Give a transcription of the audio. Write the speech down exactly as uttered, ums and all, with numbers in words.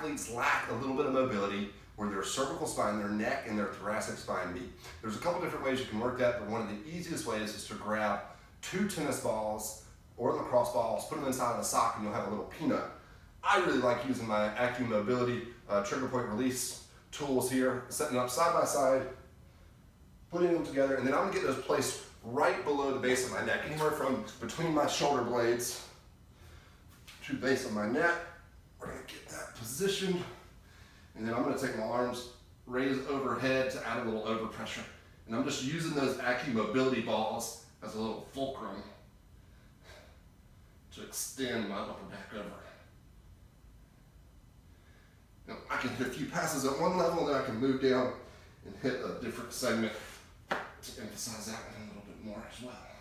athletes lack a little bit of mobility where their cervical spine, their neck, and their thoracic spine meet. There's a couple different ways you can work that, but one of the easiest ways is to grab two tennis balls or lacrosse balls, put them inside of a sock, and you'll have a little peanut. I really like using my AccuMobility uh, trigger point release tools here, setting up side by side, putting them together, and then I'm gonna get those placed right below the base of my neck, anywhere from between my shoulder blades to the base of my neck. We're gonna get that positioned, and then I'm gonna take my arms raised overhead to add a little overpressure. And I'm just using those AccuMobility balls as a little fulcrum to extend my upper back over. Now, I can hit a few passes at one level, and then I can move down and hit a different segment to emphasize that one a little bit more as well.